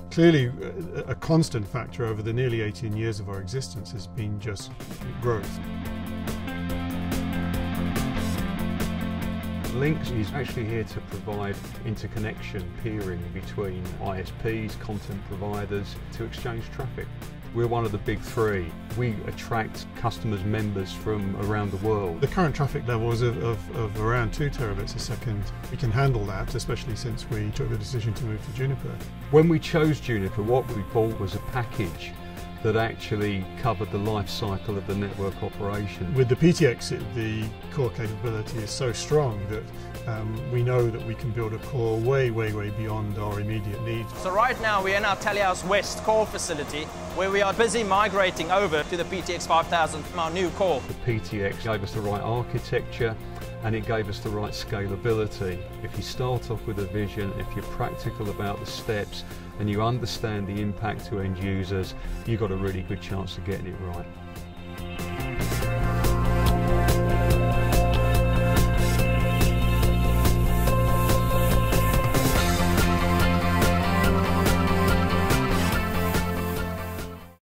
Clearly, a constant factor over the nearly 18 years of our existence has been just growth. Lynx is actually here to provide interconnection, peering between ISPs, content providers, to exchange traffic. We're one of the big three. We attract customers, members from around the world. The current traffic levels of around 2 terabits a second, we can handle that, especially since we took the decision to move to Juniper. When we chose Juniper, what we bought was a package that actually covered the life cycle of the network operation. With the PTX, the core capability is so strong that we know that we can build a core way beyond our immediate needs. So right now we're in our Telehouse West core facility where we are busy migrating over to the PTX 5000, our new core. The PTX gave us the right architecture and it gave us the right scalability. If you start off with a vision, if you're practical about the steps and you understand the impact to end users, you've got a really good chance of getting it right.